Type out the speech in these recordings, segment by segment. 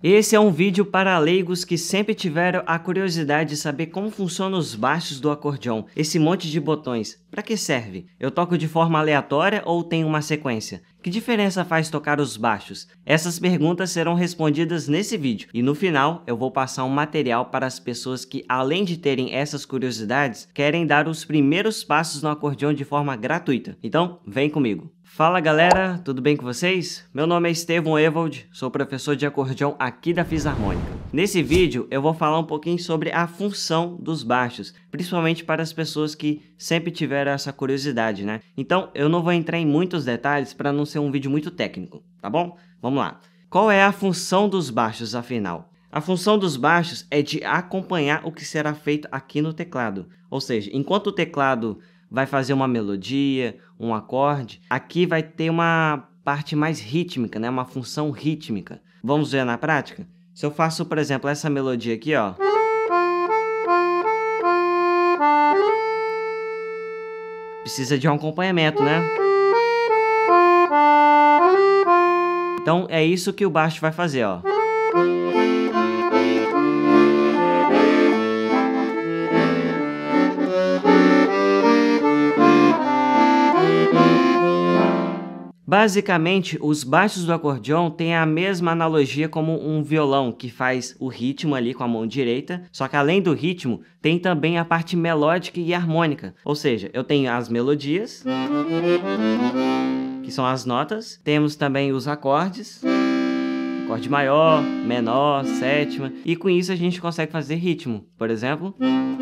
Esse é um vídeo para leigos que sempre tiveram a curiosidade de saber como funcionam os baixos do acordeão. Esse monte de botões, para que serve? Eu toco de forma aleatória ou tem uma sequência? Que diferença faz tocar os baixos? Essas perguntas serão respondidas nesse vídeo e no final eu vou passar um material para as pessoas que, além de terem essas curiosidades, querem dar os primeiros passos no acordeão de forma gratuita. Então, vem comigo! Fala galera, tudo bem com vocês? Meu nome é Estevão Ewald, sou professor de acordeão aqui da Fisarmônica. Nesse vídeo eu vou falar um pouquinho sobre a função dos baixos, principalmente para as pessoas que sempre tiveram essa curiosidade, né? Então eu não vou entrar em muitos detalhes para não ser um vídeo muito técnico, tá bom? Vamos lá. Qual é a função dos baixos, afinal? A função dos baixos é de acompanhar o que será feito aqui no teclado, ou seja, enquanto o teclado vai fazer uma melodia, um acorde, aqui vai ter uma parte mais rítmica, né? Uma função rítmica. Vamos ver na prática? Se eu faço, por exemplo, essa melodia aqui, ó. Precisa de um acompanhamento, né? Então, é isso que o baixo vai fazer, ó. Basicamente, os baixos do acordeão têm a mesma analogia como um violão, que faz o ritmo ali com a mão direita, só que além do ritmo, tem também a parte melódica e harmônica. Ou seja, eu tenho as melodias, que são as notas, temos também os acordes, acorde maior, menor, sétima, e com isso a gente consegue fazer ritmo. Por exemplo,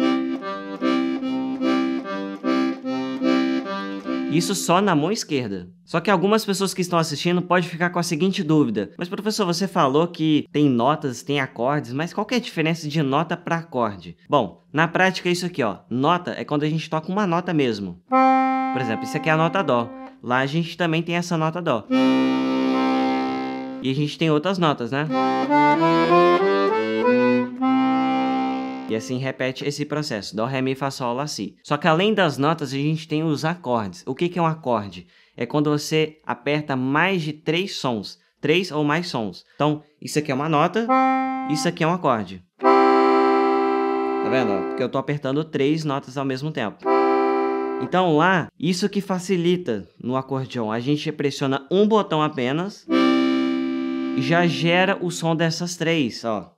isso só na mão esquerda. Só que algumas pessoas que estão assistindo podem ficar com a seguinte dúvida. Mas professor, você falou que tem notas, tem acordes, mas qual que é a diferença de nota para acorde? Bom, na prática é isso aqui, ó. Nota é quando a gente toca uma nota mesmo. Por exemplo, isso aqui é a nota Dó. Lá a gente também tem essa nota Dó. E a gente tem outras notas, né? E assim repete esse processo, Dó, Ré, Mi, Fá, Sol, Lá, Si. Só que além das notas, a gente tem os acordes. O que é um acorde? É quando você aperta mais de 3 sons, 3 ou mais sons. Então, isso aqui é uma nota, isso aqui é um acorde. Tá vendo? Porque eu tô apertando 3 notas ao mesmo tempo. Então lá, isso que facilita no acordeão. A gente pressiona um botão apenas e já gera o som dessas 3, ó.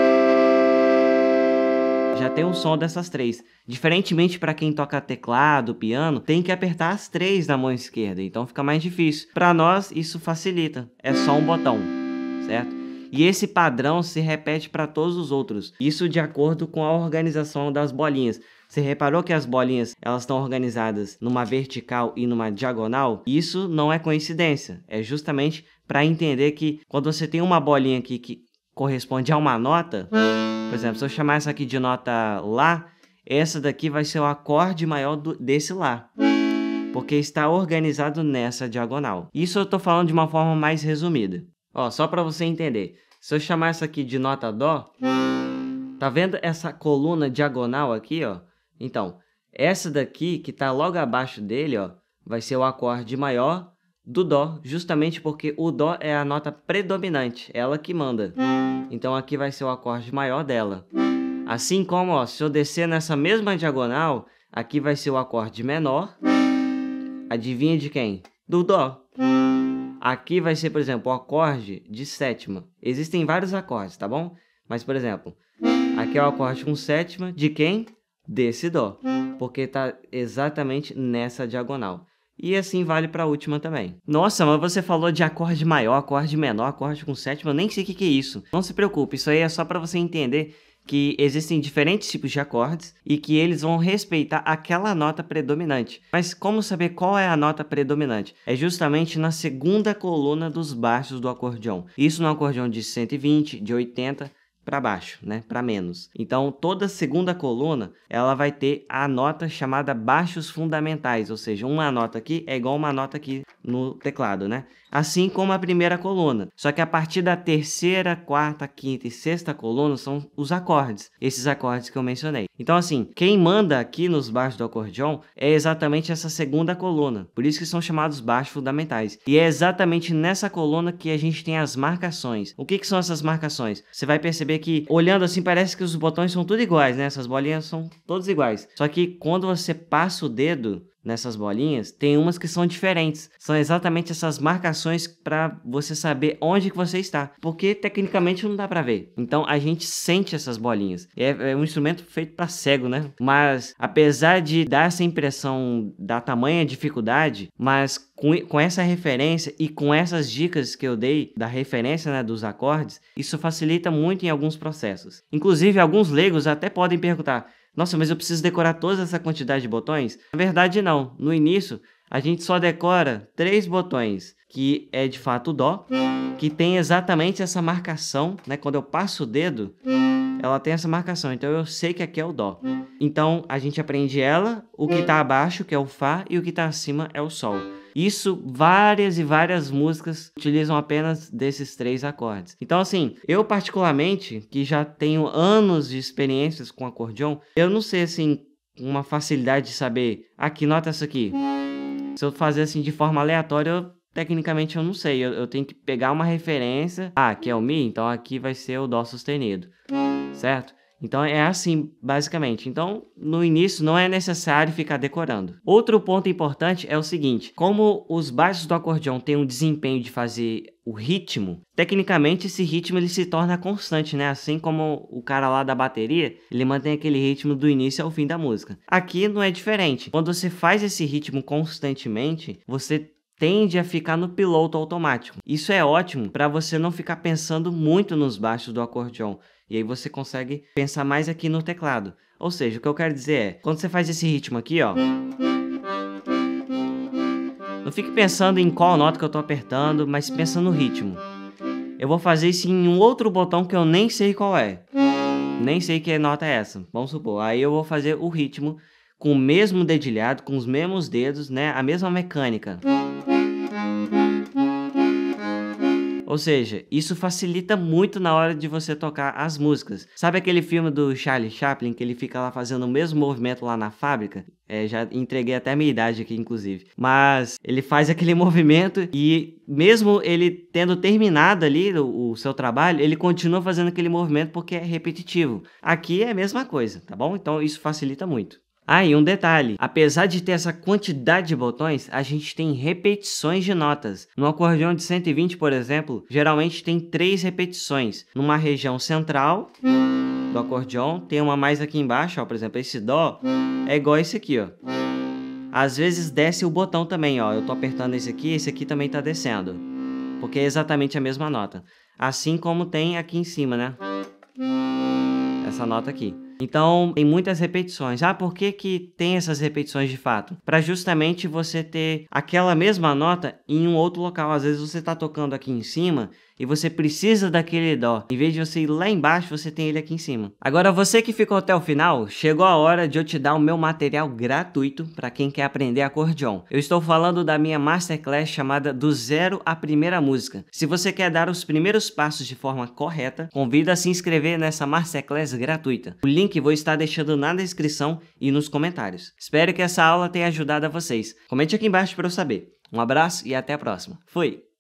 Já tem um som dessas 3. Diferentemente para quem toca teclado, piano, tem que apertar as 3 na mão esquerda, então fica mais difícil. Para nós, isso facilita. É só um botão, certo? E esse padrão se repete para todos os outros. Isso de acordo com a organização das bolinhas. Você reparou que as bolinhas elas estão organizadas numa vertical e numa diagonal? Isso não é coincidência. É justamente para entender que quando você tem uma bolinha aqui que corresponde a uma nota, por exemplo, se eu chamar essa aqui de nota Lá, essa daqui vai ser o acorde maior desse Lá, porque está organizado nessa diagonal. Isso eu estou falando de uma forma mais resumida. Ó, só para você entender, se eu chamar essa aqui de nota Dó, tá vendo essa coluna diagonal aqui, ó? Então, essa daqui que está logo abaixo dele, ó, vai ser o acorde maior do Dó, justamente porque o Dó é a nota predominante, ela que manda. Então aqui vai ser o acorde maior dela. Assim como, ó, se eu descer nessa mesma diagonal, aqui vai ser o acorde menor. Adivinha de quem? Do Dó. Aqui vai ser, por exemplo, o acorde de sétima. Existem vários acordes, tá bom? Mas, por exemplo, aqui é o acorde com sétima de quem? Desse Dó, porque está exatamente nessa diagonal. E assim vale para a última também. Nossa, mas você falou de acorde maior, acorde menor, acorde com sétima, eu nem sei o que é isso. Não se preocupe, isso aí é só para você entender que existem diferentes tipos de acordes e que eles vão respeitar aquela nota predominante. Mas como saber qual é a nota predominante? É justamente na segunda coluna dos baixos do acordeão. Isso no acordeão de 120, de 80... para baixo, né? Para menos. Então, toda segunda coluna, ela vai ter a nota chamada baixos fundamentais, ou seja, uma nota aqui é igual a uma nota aqui no teclado, né? assim como a primeira coluna. Só que a partir da terceira, quarta, quinta e sexta coluna são os acordes, esses acordes que eu mencionei. Então assim, quem manda aqui nos baixos do acordeon é exatamente essa segunda coluna, por isso que são chamados baixos fundamentais. E é exatamente nessa coluna que a gente tem as marcações. O que são essas marcações? Você vai perceber que, olhando assim, parece que os botões são tudo iguais, né? Essas bolinhas são todas iguais. Só que quando você passa o dedo nessas bolinhas, tem umas que são diferentes. São exatamente essas marcações para você saber onde que você está. Porque tecnicamente não dá para ver. Então a gente sente essas bolinhas. É um instrumento feito para cego, né? Mas apesar de dar essa impressão da tamanha dificuldade, mas com essa referência e com essas dicas que eu dei da referência, né, dos acordes, isso facilita muito em alguns processos. Inclusive, alguns leigos até podem perguntar: nossa, mas eu preciso decorar toda essa quantidade de botões? Na verdade, não. No início, a gente só decora 3 botões, que é de fato o Dó, que tem exatamente essa marcação, né? Quando eu passo o dedo, ela tem essa marcação, então eu sei que aqui é o Dó. Então, a gente aprende ela, o que está abaixo, que é o Fá, e o que está acima é o Sol. Isso, várias e várias músicas utilizam apenas desses 3 acordes. Então, assim, eu particularmente, que já tenho anos de experiências com acordeon, eu não sei, assim, uma facilidade de saber, que nota é essa aqui? Se eu fazer assim de forma aleatória, tecnicamente eu não sei. Eu tenho que pegar uma referência. Aqui é o Mi, então aqui vai ser o Dó sustenido, certo? Então é assim, basicamente. Então, no início não é necessário ficar decorando. Outro ponto importante é o seguinte: como os baixos do acordeão têm um desempenho de fazer o ritmo, tecnicamente esse ritmo ele se torna constante, né? Assim como o cara lá da bateria, ele mantém aquele ritmo do início ao fim da música. Aqui não é diferente. Quando você faz esse ritmo constantemente, você tende a ficar no piloto automático. Isso é ótimo para você não ficar pensando muito nos baixos do acordeão. E aí você consegue pensar mais aqui no teclado. Ou seja, o que eu quero dizer é, quando você faz esse ritmo aqui, ó, não fique pensando em qual nota que eu tô apertando, mas pensa no ritmo. Eu vou fazer isso em um outro botão que eu nem sei qual é. Nem sei que nota é essa, vamos supor. Aí eu vou fazer o ritmo com o mesmo dedilhado, com os mesmos dedos, né? A mesma mecânica. Ou seja, isso facilita muito na hora de você tocar as músicas. Sabe aquele filme do Charlie Chaplin, que ele fica lá fazendo o mesmo movimento lá na fábrica? Já entreguei até a minha idade aqui, inclusive. Mas ele faz aquele movimento e mesmo ele tendo terminado ali o seu trabalho, ele continua fazendo aquele movimento porque é repetitivo. Aqui é a mesma coisa, tá bom? Então isso facilita muito. E um detalhe, apesar de ter essa quantidade de botões, a gente tem repetições de notas. No acordeão de 120, por exemplo, geralmente tem 3 repetições. Numa região central do acordeão, tem uma mais aqui embaixo, ó, por exemplo, esse Dó é igual a esse aqui, ó. Às vezes desce o botão também, ó, eu tô apertando esse aqui também tá descendo, porque é exatamente a mesma nota. Assim como tem aqui em cima, né? Essa nota aqui. Então, tem muitas repetições. Por que que tem essas repetições de fato? Para justamente você ter aquela mesma nota em um outro local. Às vezes você está tocando aqui em cima e você precisa daquele Dó. Em vez de você ir lá embaixo, você tem ele aqui em cima. Agora, você que ficou até o final, chegou a hora de eu te dar o meu material gratuito para quem quer aprender acordeon. Eu estou falando da minha Masterclass chamada Do Zero à Primeira Música. Se você quer dar os primeiros passos de forma correta, convido a se inscrever nessa Masterclass gratuita. O link vou estar deixando na descrição e nos comentários. Espero que essa aula tenha ajudado a vocês. Comente aqui embaixo para eu saber. Um abraço e até a próxima. Fui!